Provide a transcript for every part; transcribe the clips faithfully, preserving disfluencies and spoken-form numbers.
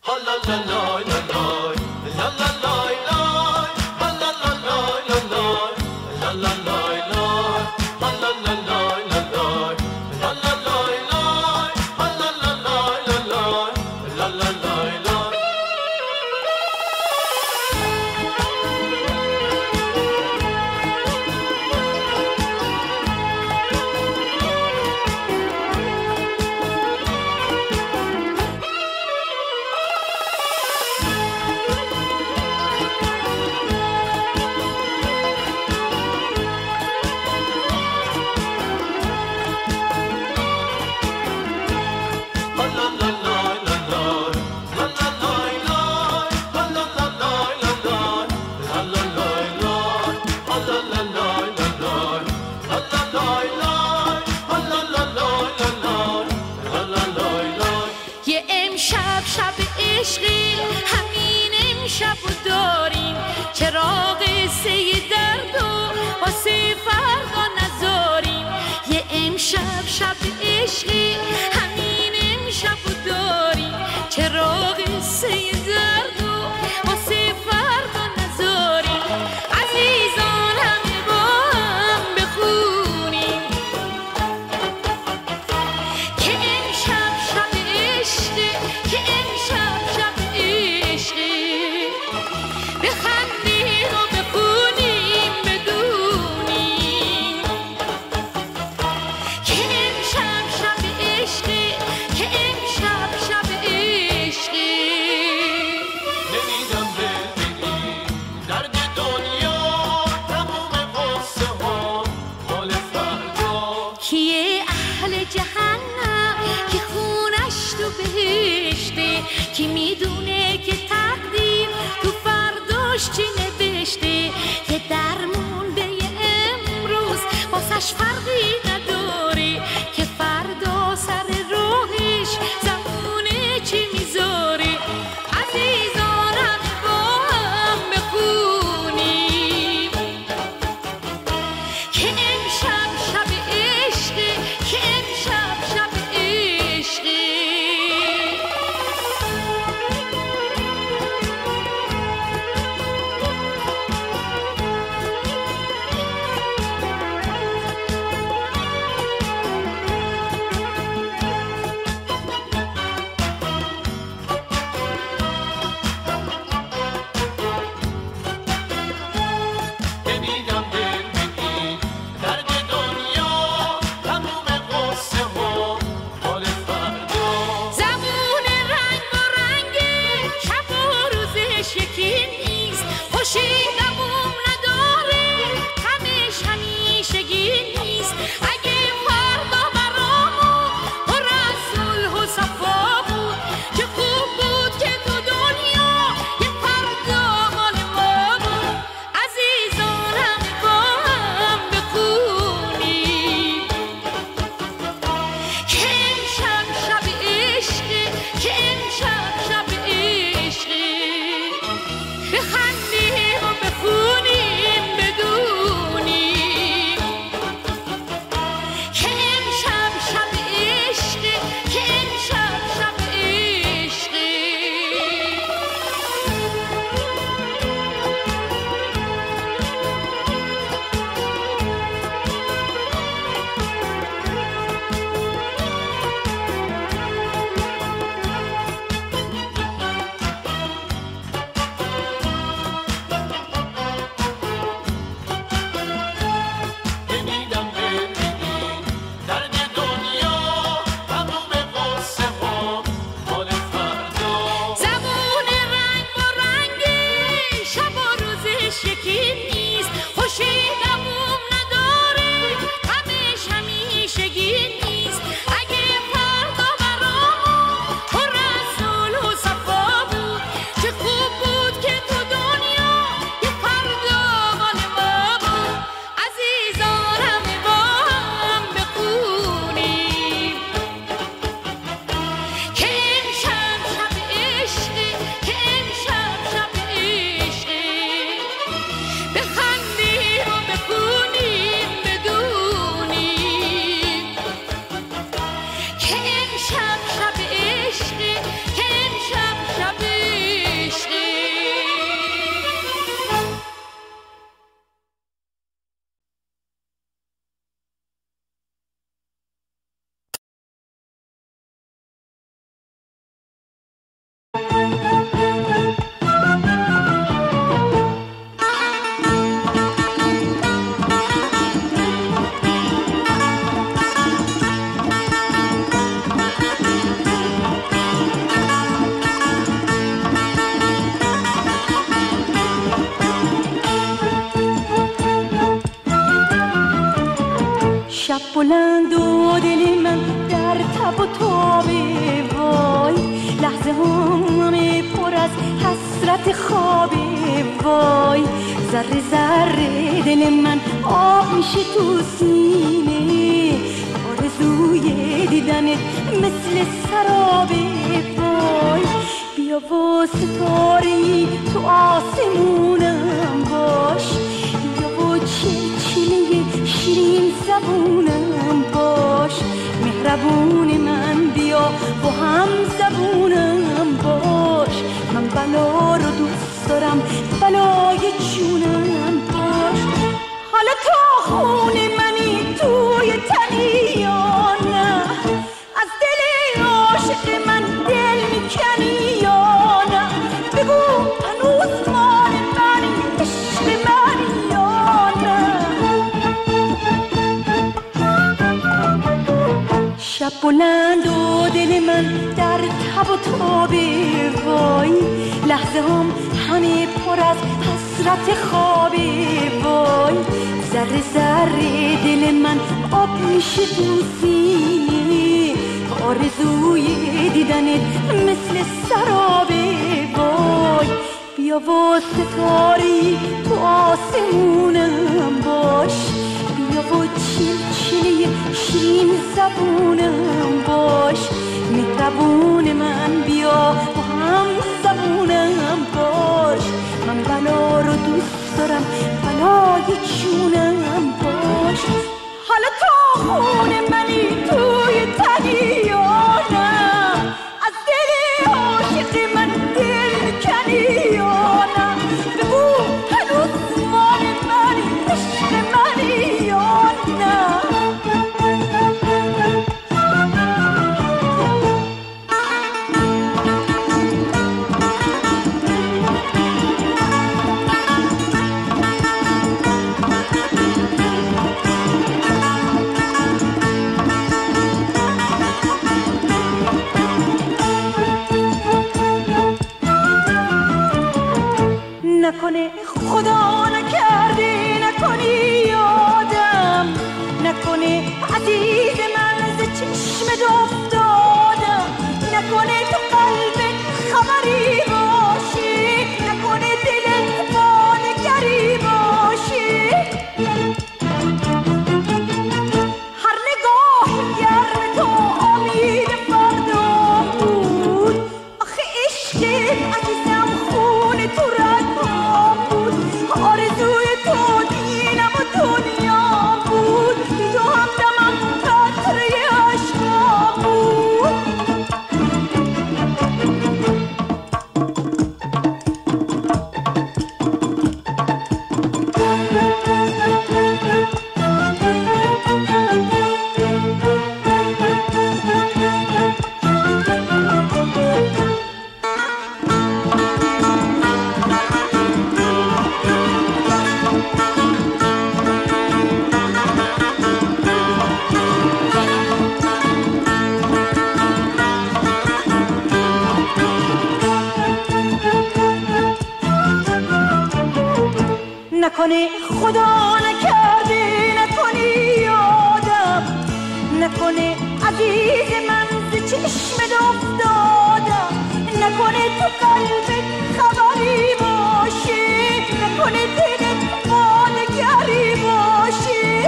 کیه اهل جهنم که خونش تو بهشته بلند و دل من در تب و تابه، وای لحظه همه پر از حسرت خوابه، وای ذره ذره دل من آب میشه تو سینه، آرزوی دیدنت مثل سرابه، وای بیا و ستاره‌ای تو آسمونم باش، بیا و چلچله شیرین زبونم باش، مهربون من بیا و هم زبونم باش، من بلا رو دوست دارم بلای جونم باش. حالا تا خون منی توی تنی یا نه، از دل عاشق من دل میکنی یا نه، بگو هنوز مال منی عشق منی یا نه. شب بلند و دل من در تب و تابه، وای لحظه هم همه پر از حسرت خوابه، وای ذره ذره دل من آب میشه تو سینه، آرزوی دیدنت مثل سرابه، وای بیا و ستاری تو آسمونم باش، بیا و چلچله شیرین زبونم باش، مهربون من بیا و هم زبونم باش، من بلا رو دوست دارم بلای جونم باش. حالا تا خون منی توی تنی یا نه، از دل عاشق من دل میکنی یا نه، بگو هنوز مال منی عشق منی یا نه. نکنه خدا نکرده نکنی یادم، نکنه عزیز من ز چشم افتادم، نکنه تو قلبت خبری باشی، نکنه دلت با نگری باشی، هر نگاه گرم تو امید فردا بود، آخه عشق عزیزم خون تو رد بود، آرزوی تو دینم و دنیا بود، بی تو همدمم قطره عشقا بود. نکنه خدا نکرده نکنی یادم، نکنه عزیز من ز چشم افتادم، نکنه تو قلبت خبری باشی، نکنه دلت با نگری باشی،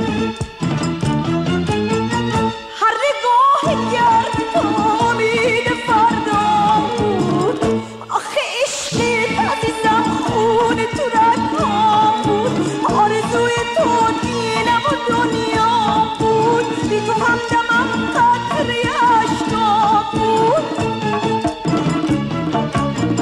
هر نگاه گرد تو امید فردا بود، آخه عشق عزیزم خون تو رد بود، آرزوی تو دینم و دنیا بود، بی تو همدمم قطره عشقا بود.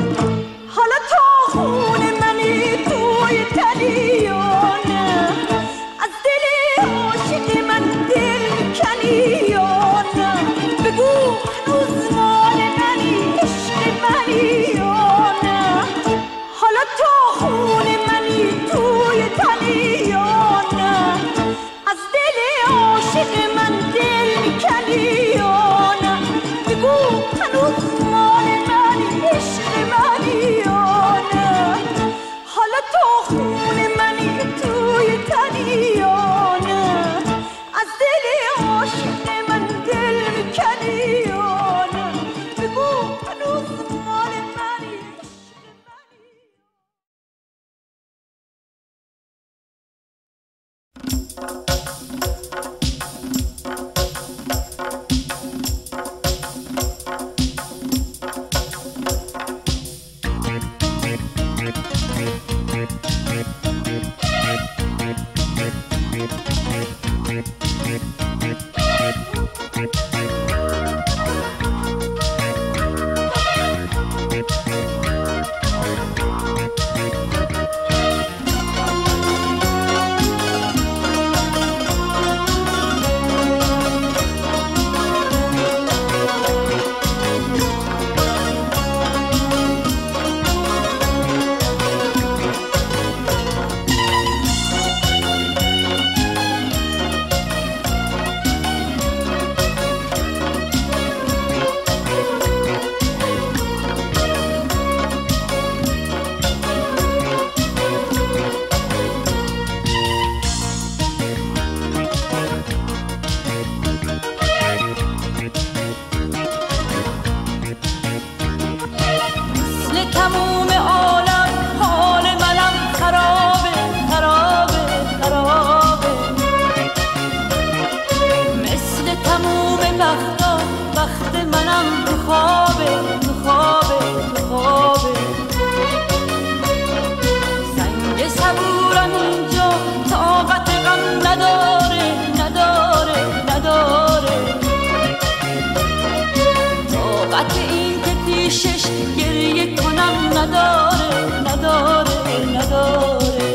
پیشش گریه کنم نداره نداره نداره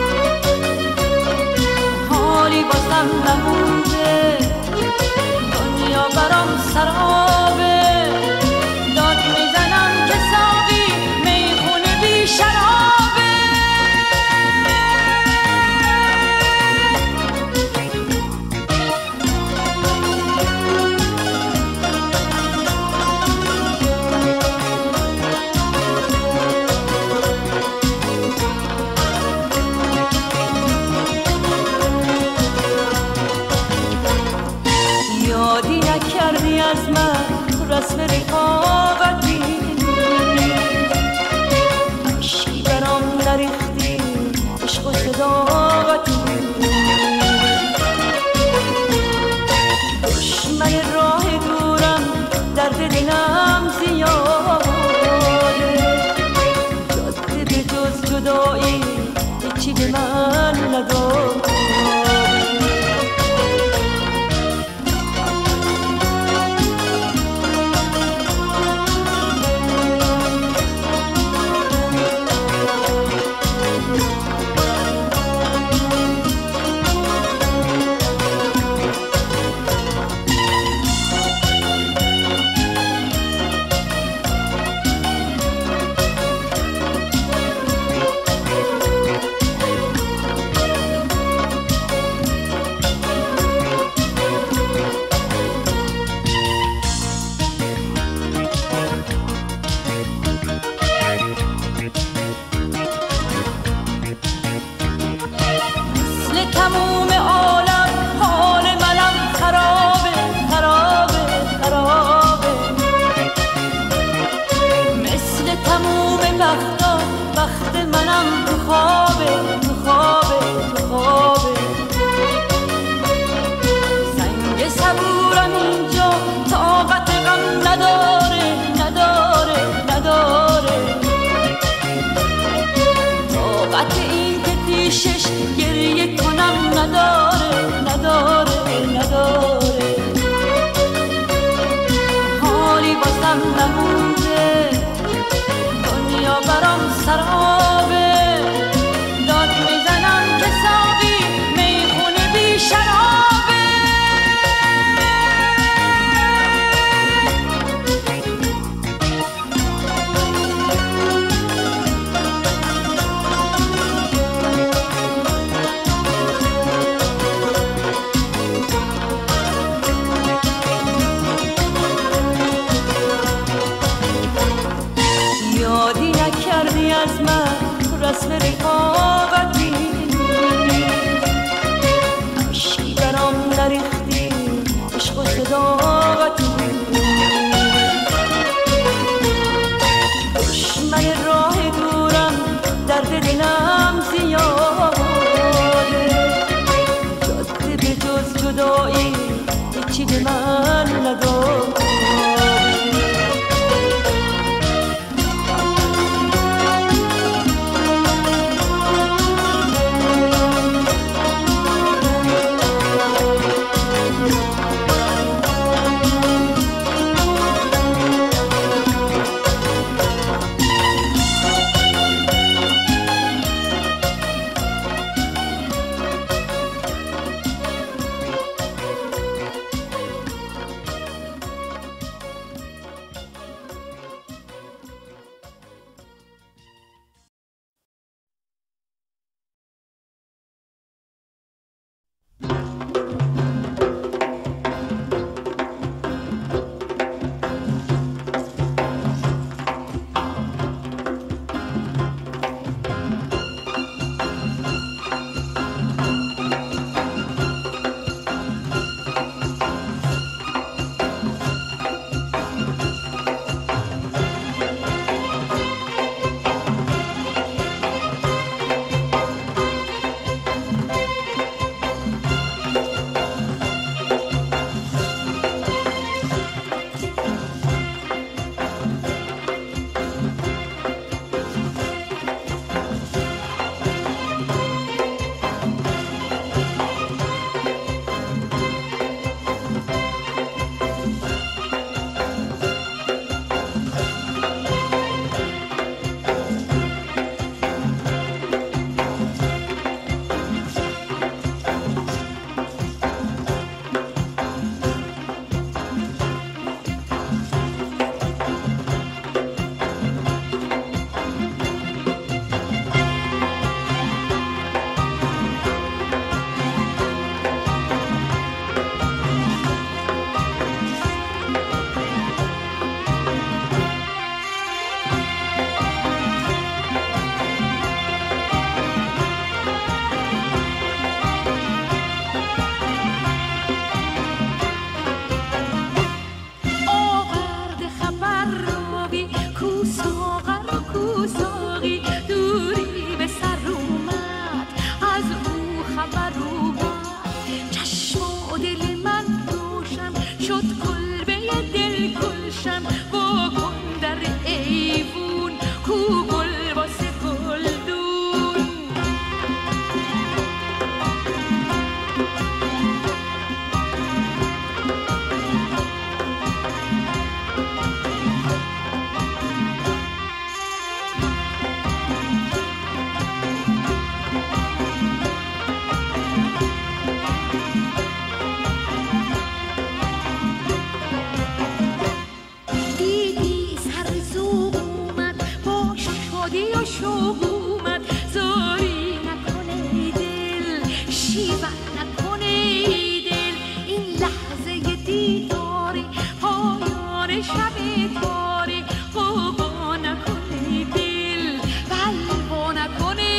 حالی بازم نمونده دنیا برام سرابه داد میزنم که ساقی میخونه بی شرابه یادی نکردی از من رسم رفاقتی عشقی برام نریختی عشق و صداقتی دشمن راه دورم درد دلم زیاده جاده به جز جدایی هیچی به من نداد تموم عالم حال منم خرابه خرابه خرابه مثل تموم بختا بخت منم تو خوابه تو خوابه تو خوابه سنگ صبورم اینجا طاقت غم نداره نداره نداره طاقت این که پیشش گریه کنم نداره نداره نداره حالی بازم نمونده دنیا برام سرابه داد میزنم که ساقی میخونه بی شرابه یادی نکردی از من رسم رفاقتی عشقی برام نریختی عشق و صداقتی دشمن راه دورم درد دلم زیاده جاده به جز جدایی هیچی به من نداد شوق اومد زاری نکنه دل شیون نکنه دل این لحظه دیداری پایان شب تاری قوا نکنه دل بلوا نکنه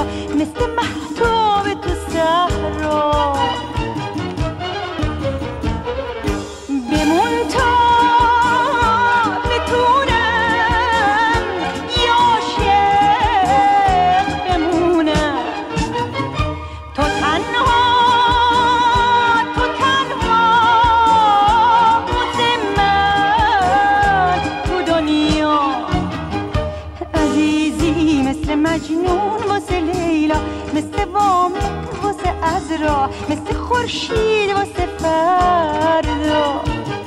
مثل مهتاب تو صحرا بمون تا بتونم یا عاشق بمونم تو تنها تو تنها واسه من تو دنیا عزیزی مثل مجنون واسه لیلا مثل وامق واسه عذرا مثل خورشید واسه فردا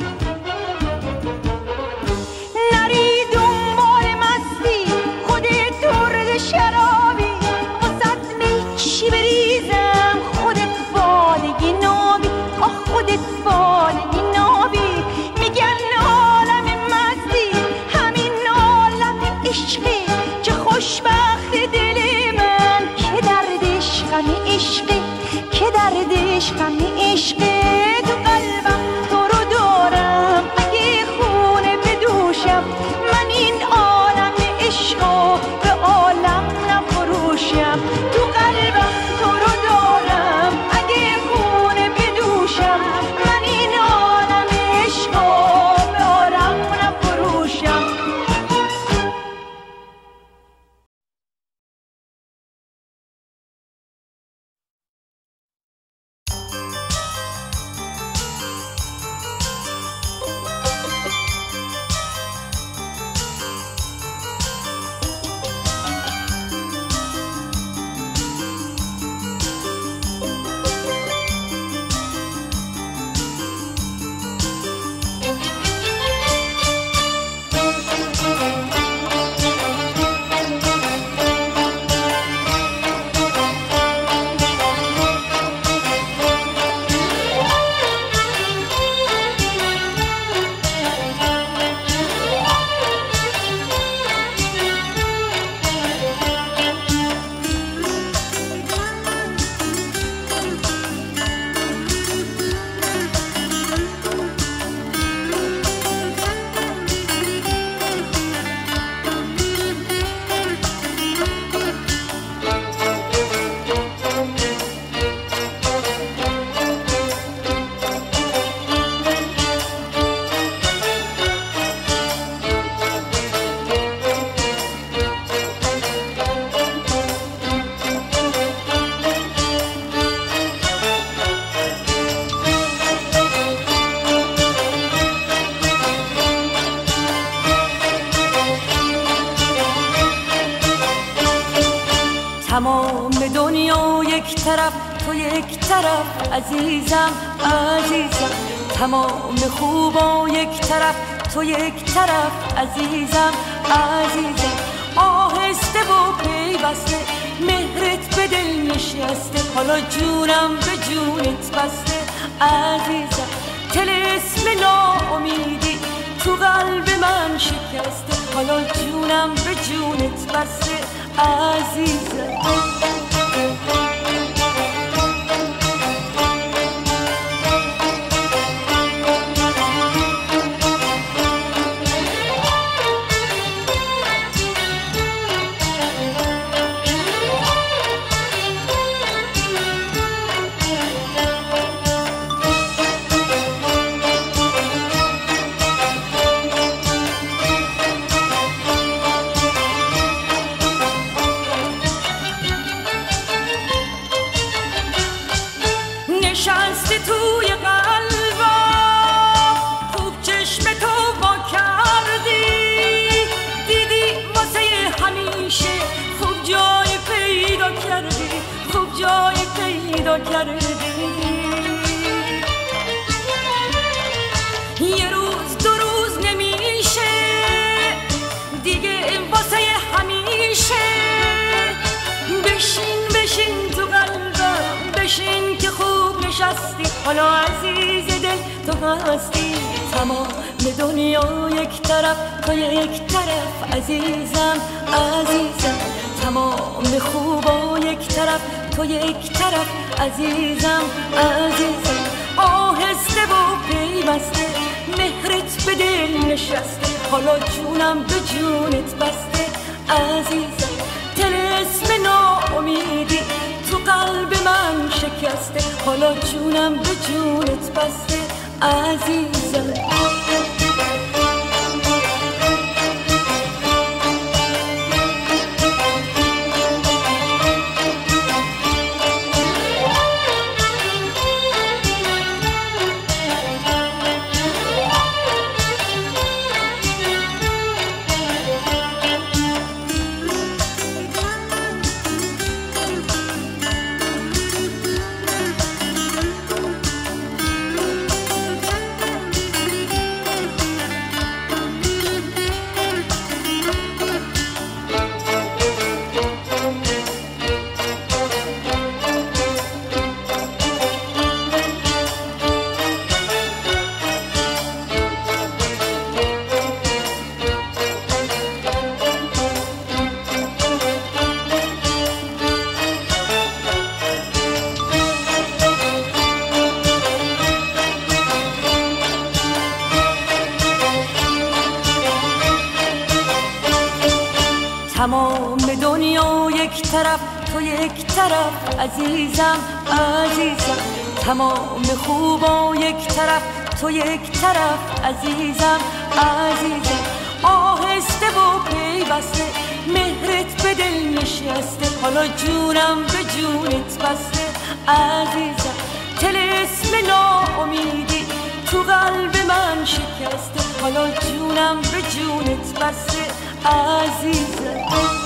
نری دنبال مستی خودت درد شرابی واسه میچی بریزم خودت فالگی نابی آه خودت فالگی نابی میگن عالم مستی همین عالم عشقی چه خوشبخت دل من که دردش غم عشقی که دردش غم عشقی تو قلبم تو رو دارم اگه خونه بدوشم من این عالم عشقو به عالم نفروشم تو قلبم تو رو دارم اگه خونه بدوشم من این عالم عشقو به عالم نفروشم تمام دنیا یک طرف تو یک طرف عزیزم عزیزم تمام خوبا یک طرف تو یک طرف عزیزم عزیزم آهسته و پیوسته مهرت به دل نشسته حالا جونم به جونت بسته عزیزم طلسم ناامیدی تو قلب من شکسته حالا جونم به جونت بسته عزیزم نشستی توی قلبم خوب چشم تو وا کردی دیدی واسه همیشه خوب جای پیدا کردی خوب جای پیدا کردی یه روز دو روز نمیشه دیگه واسه همیشه بشین بشین تو قلبم بشین که خوب نشستی حالا عزیز دل تو هستی تمام دنیا یک طرف تو یک طرف عزیزم عزیزم تمام خوبا یک طرف تو یک طرف عزیزم عزیزم آهسته و پیوسته مهرت به دل نشسته حالا جونم به جونت بسته عزیزم طلسم ناامیدی تو قلب من شکسته، حالا جونم به جونت بسته عزیزم. تمام دنیا یک طرف تو یک طرف عزیزم عزیزم، تمام خوبا یک طرف تو یک طرف عزیزم عزیزم. آهسته و پیوسته مهرت به دل نشسته، حالا جونم به جونت بسته عزیزم. طلسم ناامیدی تو قلب من شکسته، حالا جونم به جونت بسته عزیزم.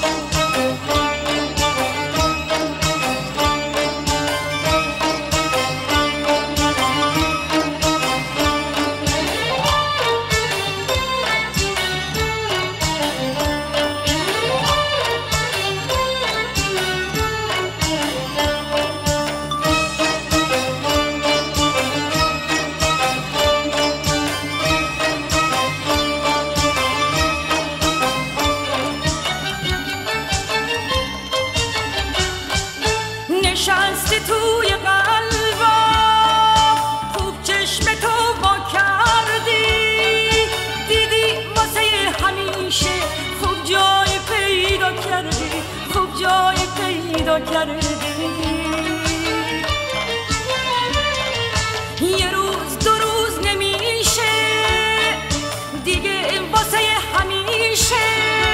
نشستی توی قلبم، خوب چشم تو وا کردی، دیدی واسه همیشه خوب جای پیدا کردی، خوب جای پیدا کردی. یه روز دو روز نمیشه دیگه واسه همیشه،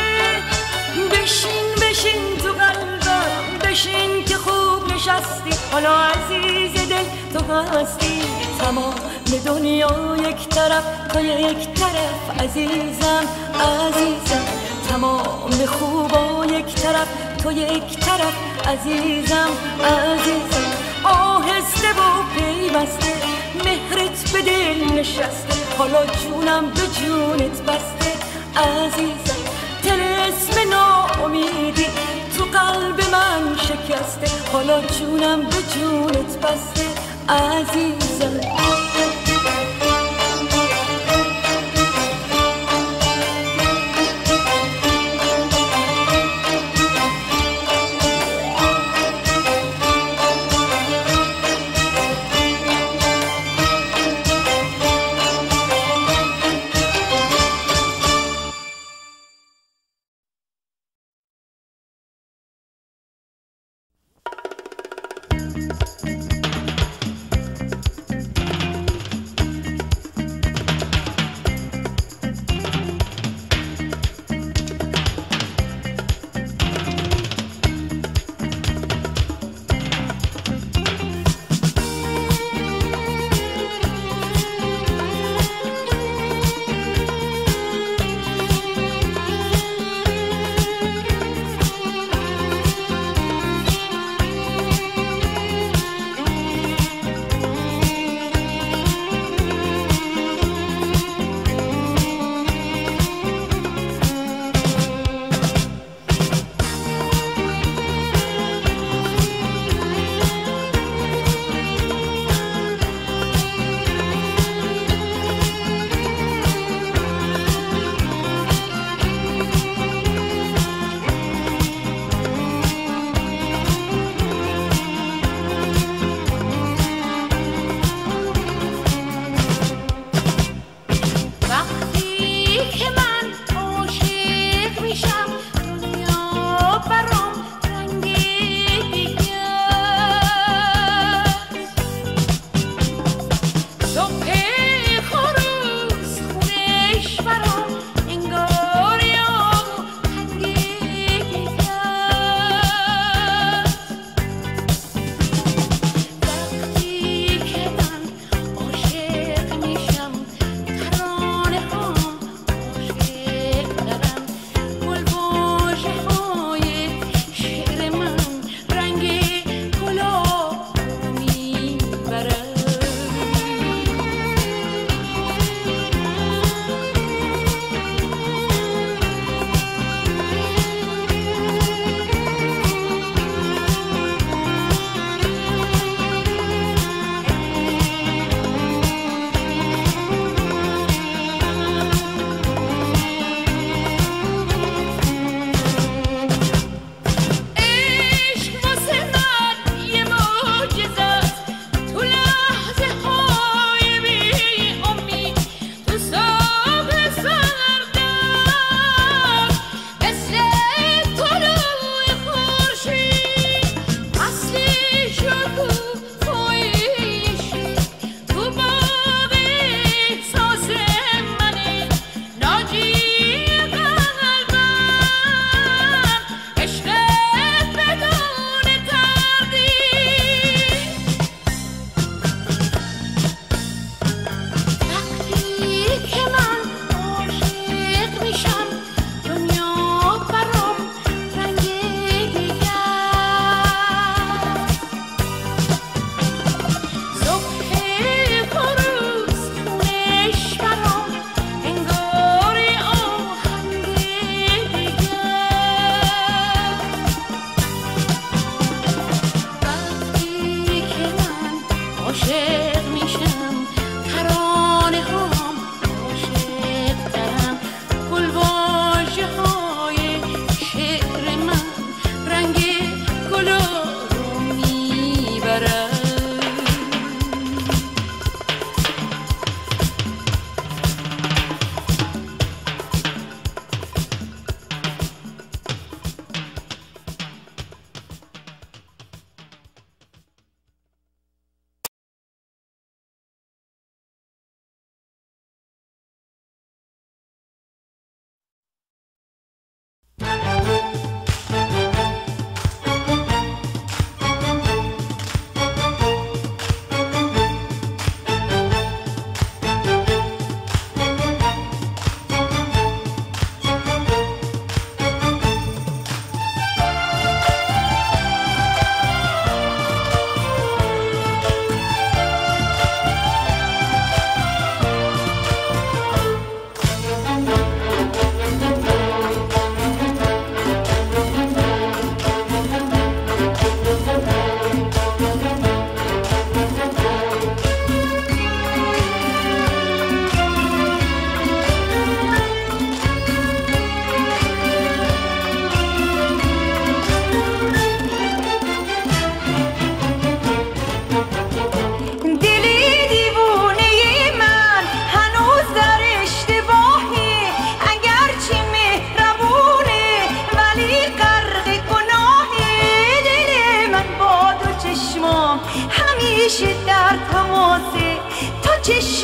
بشین بشین تو قلبم بشین که خوب نشستی، حالا عزیز دل تو هستی. تمام دنیا یک طرف تو یک طرف عزیزم عزیزم، تمام خوبا یک طرف تو یک طرف عزیزم عزیزم. آهسته و پیوسته مهرت به دل نشسته، حالا جونم به جونت بسته عزیزم. طلسم ناامیدی تو قلب من شکسته، حالا جونم به جونت بسته عزیزم.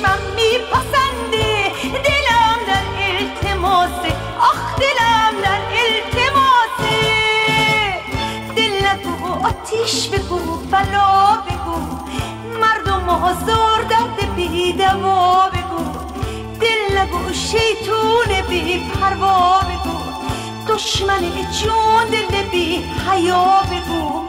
چشمم میپسنده دلم در التماسه آخ دلم در التماسه دل نگو آتیش بگو بلا بگو مردم آزار درد بی دوا بگو دل نگو شیطون بی پروا بگو دشمن جون دل بی حیا بگو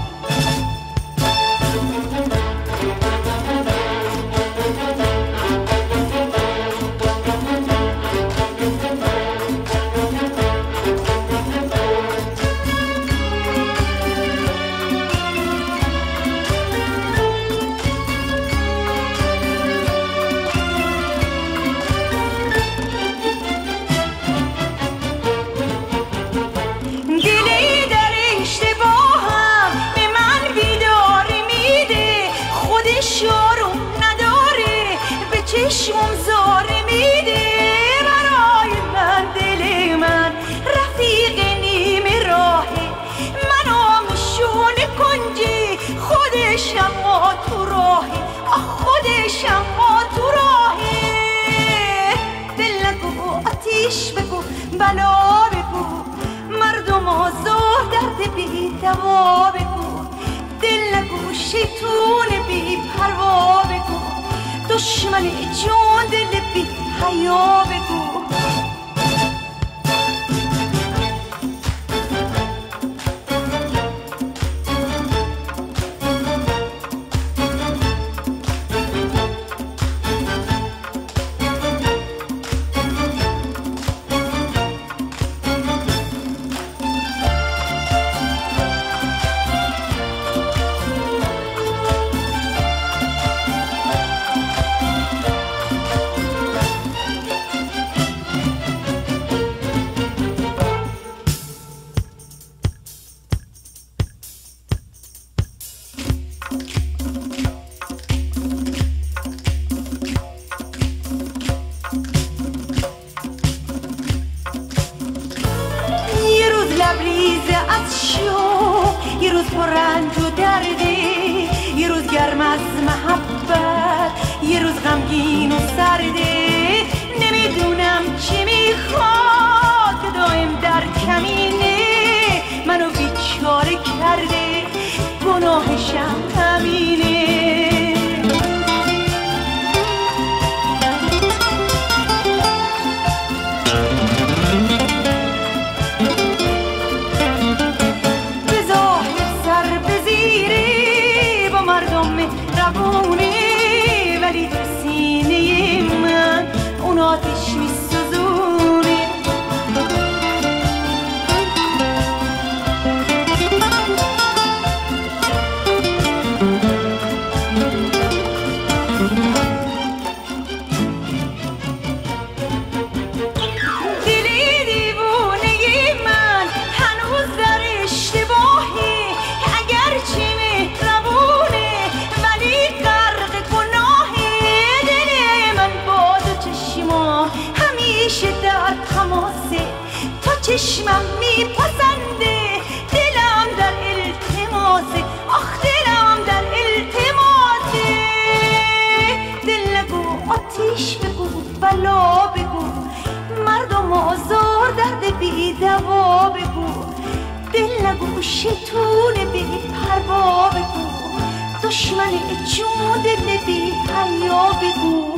چشمم زاره میده برای من دل من رفیق نیمه راهه من آمشون کنجی خودش اما تو راهه آخ خودش اما تو راهه دل نگو آتیش بگو بلا بگو مردم آزار درد بی دوا بگو دل نگو شیطون بی پروا بگو دشمن جون دل بی حیا بگو یه روز پر رنج و درده یه روز گرم از محبت یه روز غمگین و سرده نمیدونم چی میخواد که دایم در کمینه منو بیچاره کرده گناهشم همینه ولی تو سینه من اون آتش میسوزونه دلی دیوونه من هنوز در اشتباهی اگرچه مهربونه ولی همیشه در تماسه تا چشمم میپسنده دلم در التماسه آخ دلم در التماسه دل نگو آتیش بگو بلا بگو مردم آزار درد بی دوا بگو دل نگو شیطون بی پروا بگو دشمن جون دل بی حیا بگو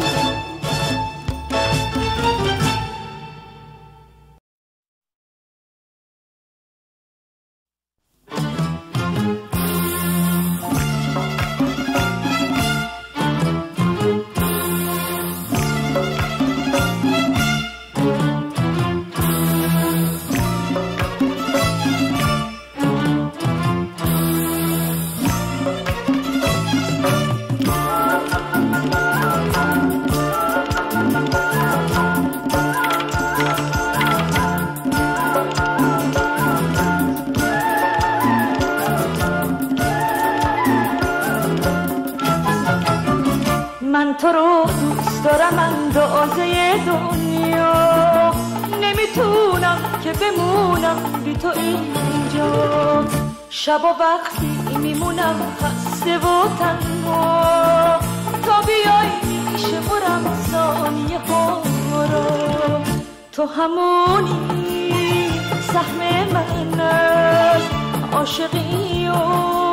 من تو رو دوست دارم اندازه دنیا نمیتونم که بمونم بی تو اینجا شبا وقتی میمونم خسته و تنها تا بیای میشه شمرم ثانیه ها را. تو همونی سهم من از عاشقی و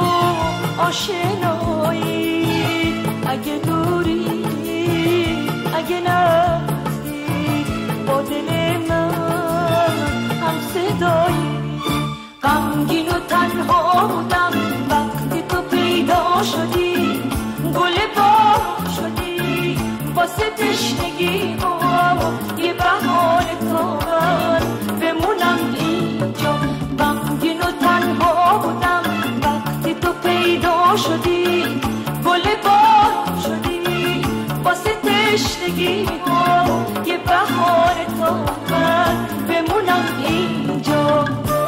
آشنایی، اگه دوری اگه نزدیک با دل من هم صدایی. غمگین و تنها بودم وقتی تو پیدا شدی، گل بار شدی واسه تشنگی ها، یه بهانه تا من بمونم اینجا. غمگین و تنها بودم وقتی تو پیدا شدی، گل بار شدی واسه تشنگی ها، یه بهانه تا من بمونم اینجا.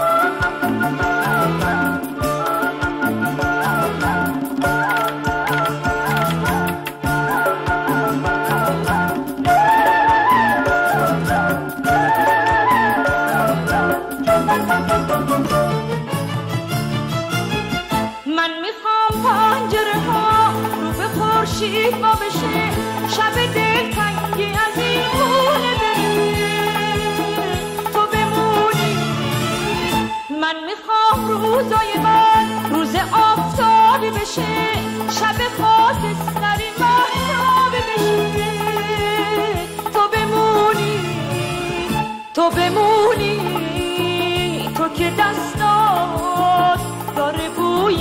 من میخوام پنجره ها رو به خورشید با بشه، شب دل تنگی از این خونه بره تو بمونی. من میخوام روزای من روز آفتابی بشه، شب خاکستری مهتابی بشه تو بمونی. تو بمونی تو که دستات داره بوی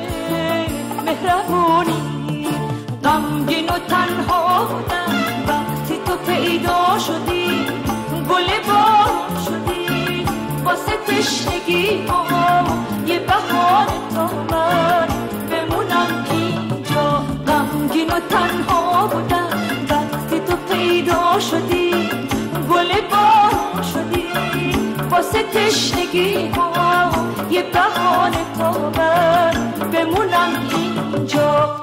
مهربونی. غمگین و تنها بودم وقتی تو پیدا شدی، گل بار شدی واسه تشنگی ها، یه بهانه تا من بمونم اینجا. غمگین و تنها بودم وقتی تو پیدا شدی، گل بار شدی واسه تشنگی ها، یه بهانه تا من بمونم اینجا.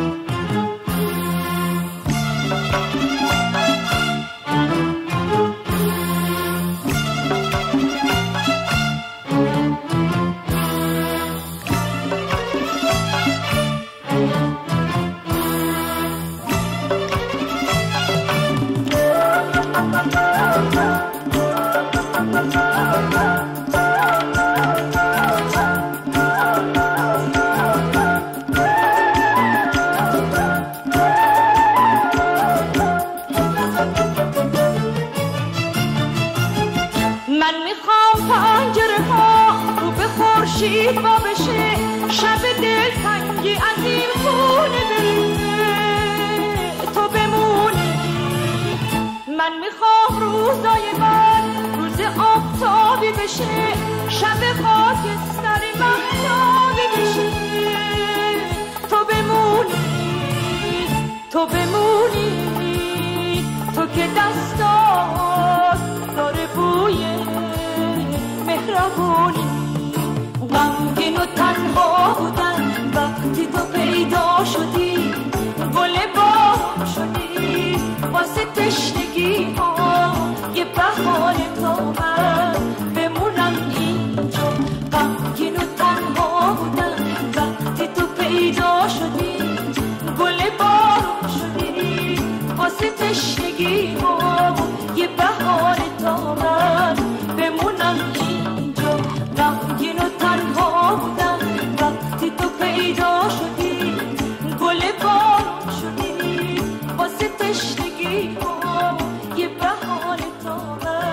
من میخوام پنجره ها رو به خورشید با بشه، شب دل تنگی از این خونه بره تو بمونی. من میخوام روزای من روز آفتابی بشه، شب خاکستری مهتابی بشه تو بمونی. تو بمونی تو که دستات داره بوی مهربونی. غمگین و تنها بودم وقتی تو پیدا شدی، گل بار شدی واسه تشنگی ها، یه بهانه تا من بمونم اینجا. غمگین و تنها بودم وقتی تو پیدا شدی، گل بار شدی واسه تشنگی ها، یه بهانه تا من بمونم اینجا. غمگین و تنها بودم وقتی تو پیدا شدی، گل بار شدی واسه تشنگی ها، یه بهانه تا من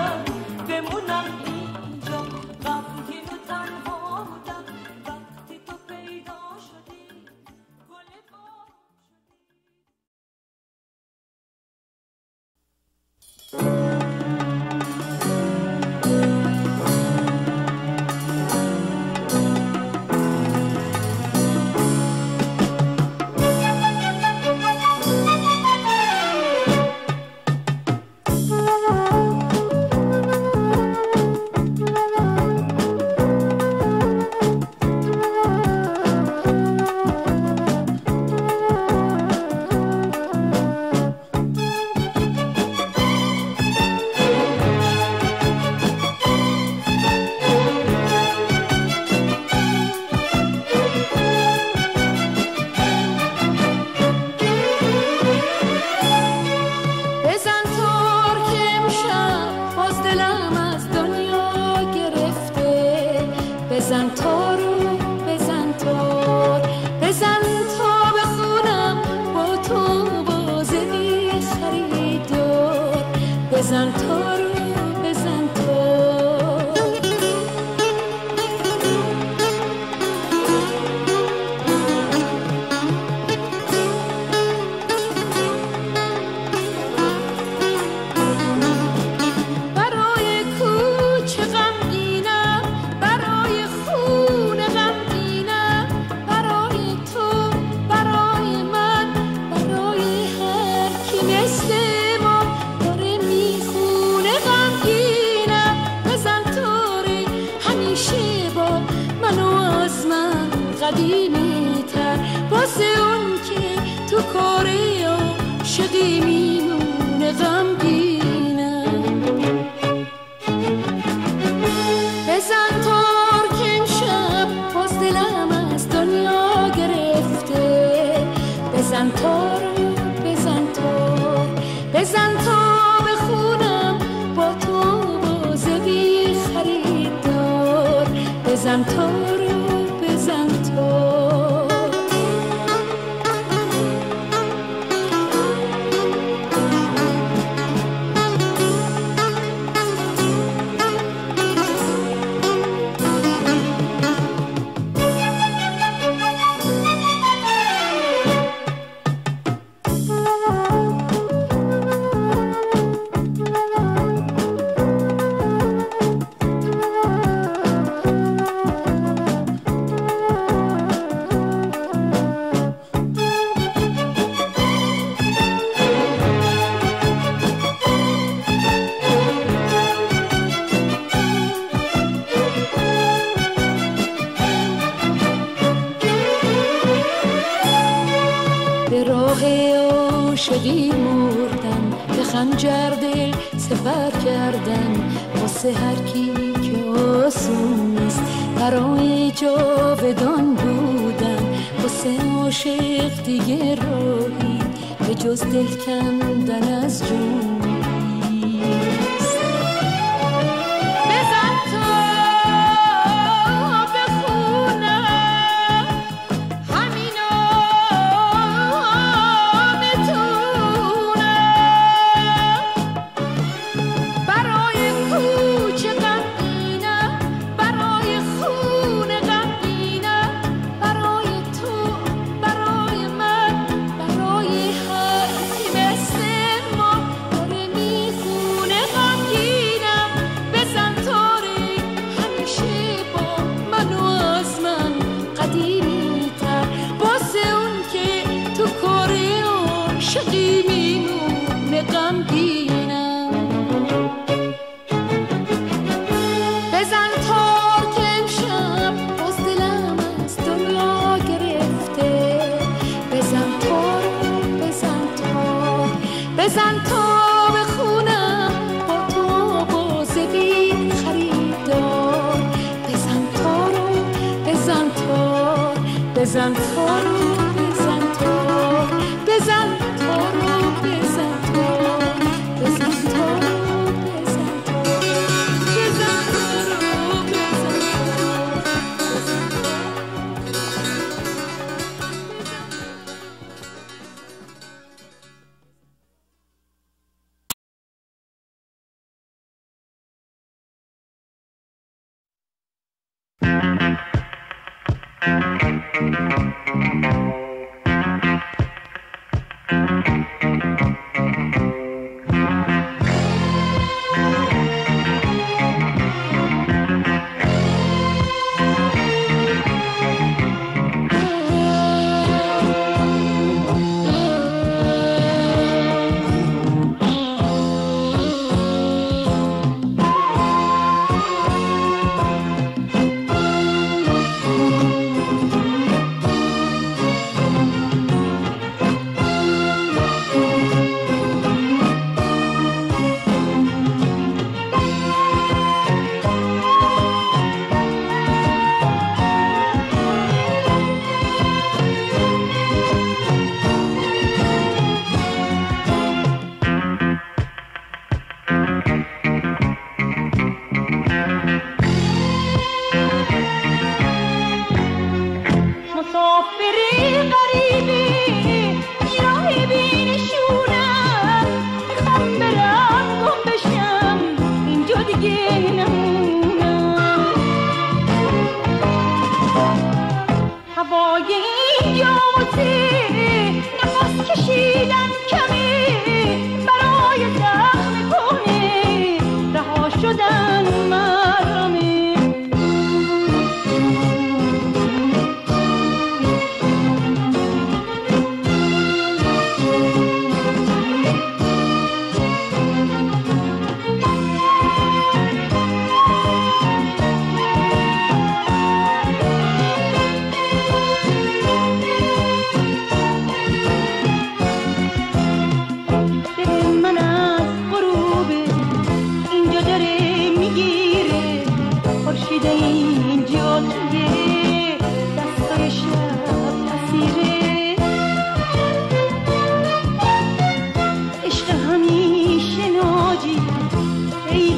دلم از دنیا گرفته. بزن تارو بزن تار، بزن تا بخونم با تو بازه بی خریدار. بزن تارو بزن تار. برای کوچه غمگینم، برای خونه غمگینم، برای تو برای من، برای هر کی مثل ما داره میخونه غمگینم. بزن تاره همیشه با منو از من قدیمی تر، واسه اون که تو کاره عاشقی میمونه غمگینم. بزن تار که امشب باز دلم از دنیا گرفته. بزن تار بزن تار، بزن تا بخونم با تو بازه بی خریدار. بزن تار بزن تار. به راه عاشقی مردم، به خنجر دل سپر کردم. واسه هر کی که آسون نیست برای جاودان بودم. واسه عاشق دیگه راهی به جز دل کندن از جون نیست. بزن تا بخونم همینا برای کوچه غمگینم، برای خونه غمگینم، برای تو برای من، برای هر کی مثل ما داره میخونه غمگینم. بزن تاره همیشه با منو از من قدیمی تر، واسه اون که تو کاره عاشقی میمونه غمگینم. بزن تار که امشب باز دلم از دنیا گرفته. بزن تار بزن تار، بزن تا بخونم با تو بازه بی خریدار. بزن تار بزن تار، بزن تار بزن تار، بزن تار بزن تار، بزن تار بزن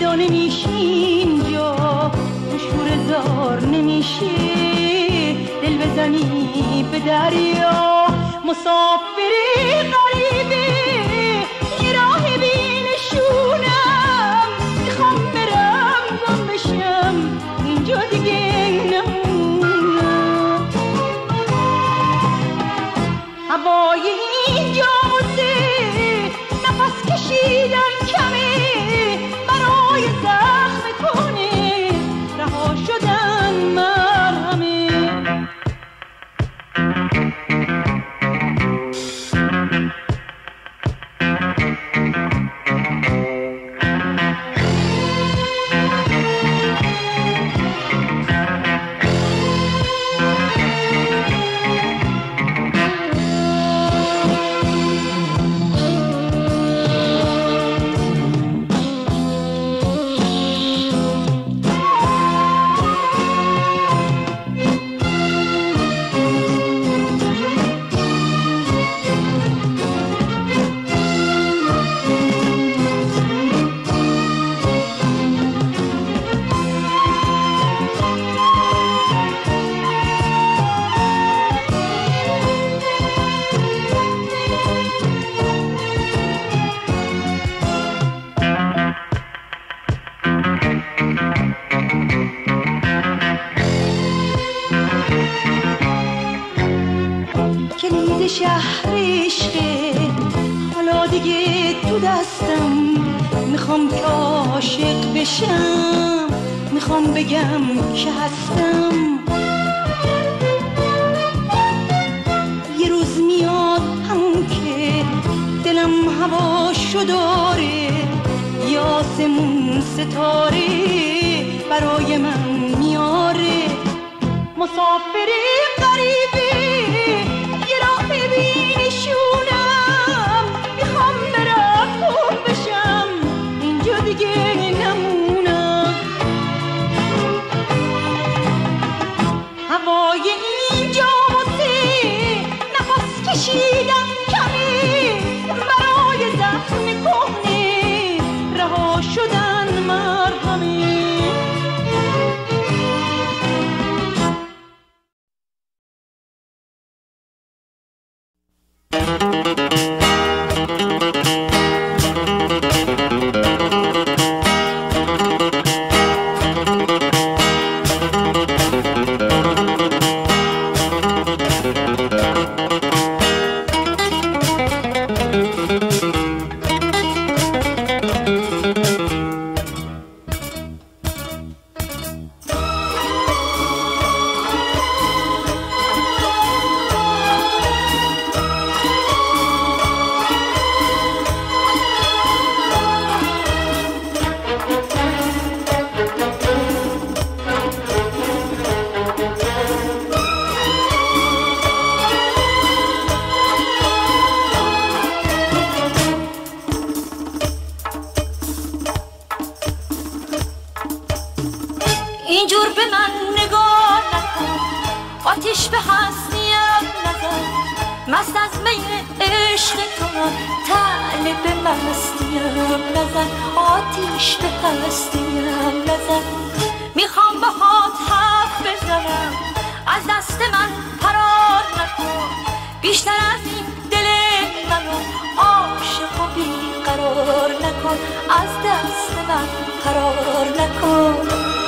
پیدا نمیشی اینجا، شور زار نمیشی دل بزنی به دریا. مسافری غریبی یه راه بینشونم، میخوام برم گم بشم اینجا دیگه نمونم. هوای اینجا واسه نفس کشیدن کمه، برای زخم کنه رها شدن مرهمه. کلید شهر عشقه حالا دیگه تو دستم، میخوام که عاشق بشم، میخوام بگم که هستم. یه روز میاد همون که دلم هواشو داره، یه آسمون ستاره برای من میاره. مسافری غریبی یه راه بینشونم، میخوام برم گم بشم اینجا دیگه نمونم. هوای اینجا واسه نفس کشیدن کمه، برای زخم کهنه رها شدن مرهمه. اینجور به من نگاه نکن، آتیش به هستیم نزن، مست از می عشق تو طعنه به مستیم نزن، آتیش به هستیم نزن. میخوام باهات حرف بزنم، از دست من فرار نکن، بیشتر از این دل منو عاشق و بیقرار نکن، از دست من فرار نکن.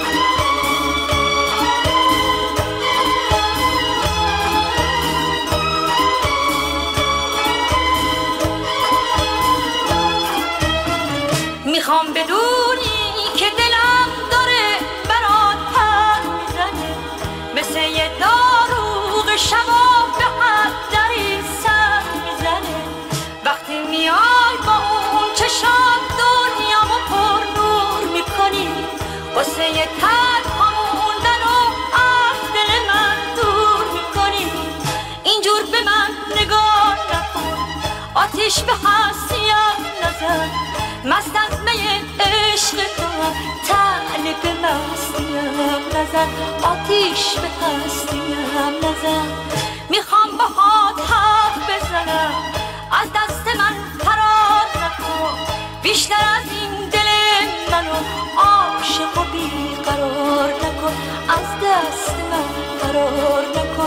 میخوام بدونی که دلم داره برات پر میزنه، مثل یه داروغ شبا به هر دری سر میزنه. وقتی میای با اون چشم دنیامو پر نور میکنی، واسه یه تنها موندن و از دل من دور میکنی. اینجور به من نگاه نکن، آتیش به هستیم نزن، مست از می عشق تو طعنه به مستیم نزن، آتیش به هستیم نزن. میخوام باهات حرف بزنم، از دست من فرار نکن، بیشتر از این دل منو قرار نکن.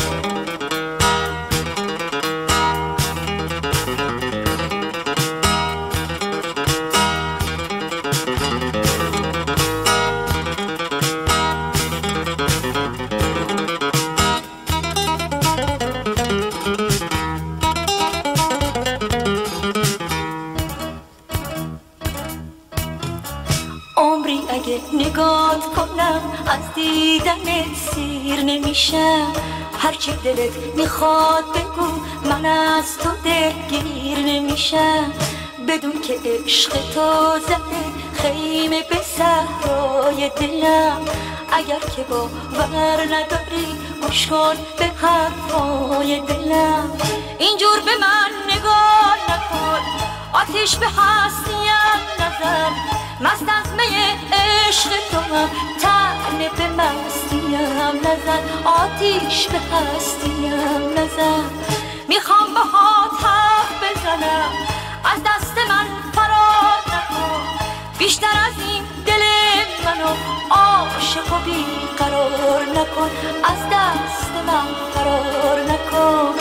عمری اگه نگات کنم از دیدنت سیر نمیشم، هرچی دلت میخواد بگو من از تو دلگیر نمیشم. بدون که عشق تو زده خیمه به صحرای دلم، اگر که باور نداری گوش کن به حرفای دلم. اینجور به من نگاه نکن، آتیش به هستیم نزن، مست از می عشق تو هم طعنه به مستیم نزن، آتیش به هستیم نزن. میخوام باهات حرف بزنم، از دست من فرار نکن، بیشتر از این دل منو عاشق و بیقرار نکن، از دست من فرار نکن.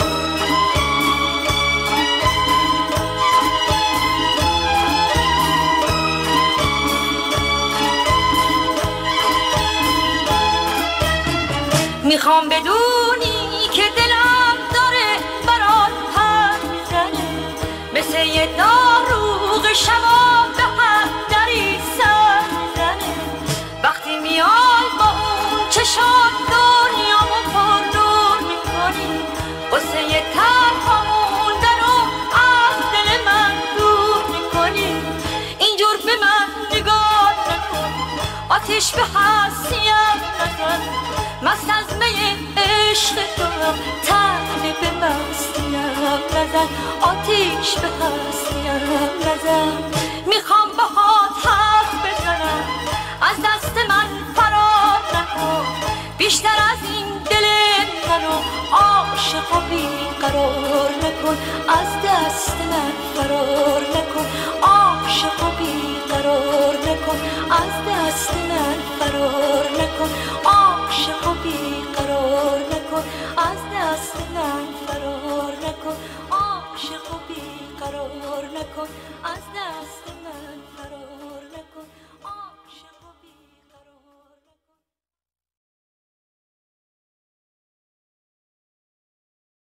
میخوام بدونی که دلم داره برات پر میزنه، مثل یه داروغ شبا به هر دری سر میزنه. وقتی میای با اون چشات دنیامو پر نور میکنی، واسه یه تنها موندن و از دل من دور میکنی. اینجور به من نگاه نکن، آتیش به هستیم نزن، مست از می عشق تو هم طعنه به مستیم نزن، آتیش به هستیم نزن. میخوام باهات حرف بزنم، از دست من فرار نکن، بیشتر از این دل منو عاشق و بیقرار نکن، از دست من فرار نکن، عاشق و بیقرار نکن، از دست من فرار نکن، عاشق و بیقرار نکن، از دست من فرار نکن، عاشق و بیقرار نکن، از دست من